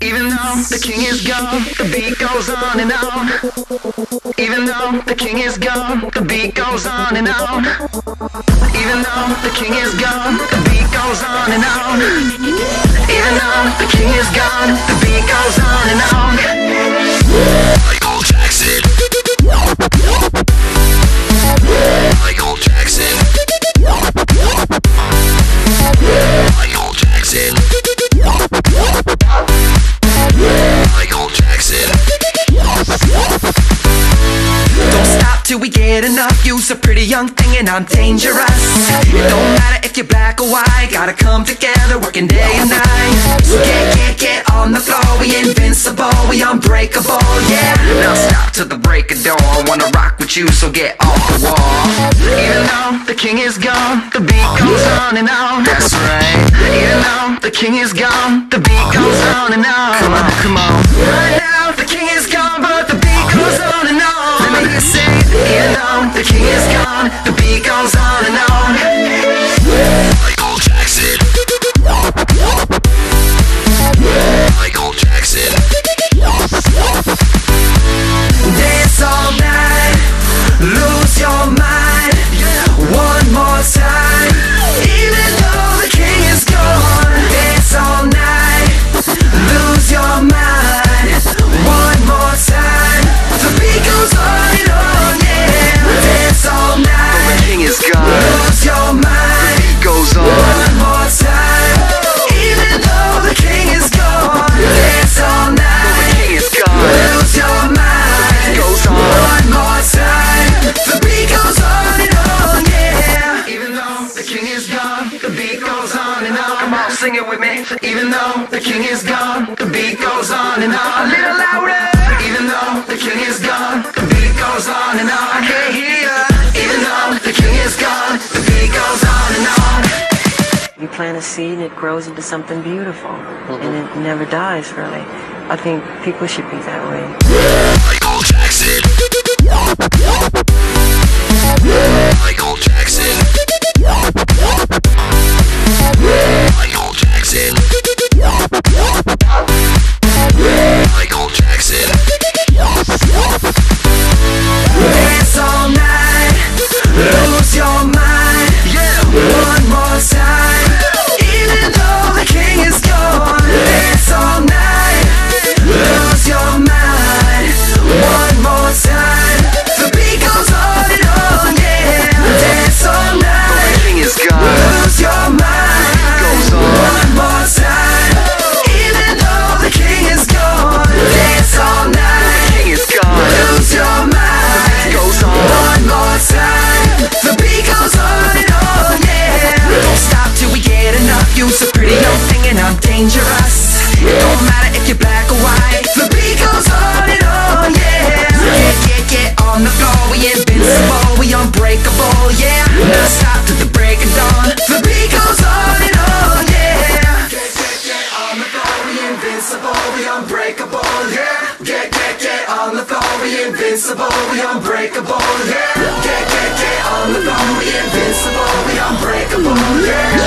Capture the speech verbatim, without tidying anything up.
Even though the king is gone, the beat goes on and on. Even though the king is gone, the beat goes on and on. Even though the king is gone, the beat goes on and on. Even though the king is gone, the beat goes on and on. Michael Jackson. Michael Jackson. Michael Jackson. Michael Jackson. Don't stop till we get enough. You's a pretty young thing and I'm dangerous. It don't matter if you're black or white, gotta come together working day and night. So get, get, get on the floor. We invincible, we unbreakable, yeah. Now stop till the break of dawn. I wanna rock with you, so get off the wall. Even though the king is gone, the beat goes on and on. That's right. Even though the king is gone, the beat goes on and on. Come on, come on. Right now the king is gone, but the beat goes on and on. Let me hear you say, even though the king is gone, the beat goes on and on. Michael Jackson. Michael Jackson. Dance all night, lose your mind. One more time. Even though the king is gone, dance all night, lose your mind. One more time. The beat goes on and on, yeah. Dance all night, the king is gone, lose your mind. The beat goes on. One more time. Even though the king is gone, dance all night, the king is gone, lose your mind. The beat goes on. One more time. The beat goes on and on, yeah. Even though the king is gone, the beat goes on and on. Come on, sing it with me. Even though the king is gone, the beat goes on and on. A little louder. Even though the king is gone, the beat goes on and on. I can't hear ya. Even though the king is gone, the beat goes on and on. You plant a seed and it grows into something beautiful, mm-hmm. and it never dies, really. I think people should be that way. Michael Jackson. Michael Jackson. Michael Jackson. Michael Jackson. Dance all night, lose your mind. One more time. Even though the king is gone, dance all night, lose your mind. One more time. The beat goes on and on, yeah. Dance all night, the king is gone, lose your mind. Goes on. One more time. Even though the king is gone, dance all night, the king is gone, lose your mind. Goes on. One more time. The beat goes on and on, yeah. Don't stop till we get enough. You's a pretty young thing and I'm dangerous. It don't matter if you're black or white. The beat goes on and on, yeah. Get, get, get on the floor. We invincible, we unbreakable, yeah. Now stop till the break of dawn. The beat goes on and on, yeah. Get, get, get on the floor. We invincible, we unbreakable, yeah. Get, get, get on the floor. We invincible, we unbreakable, yeah. Get, get, get on the floor. We invincible, we unbreakable, yeah.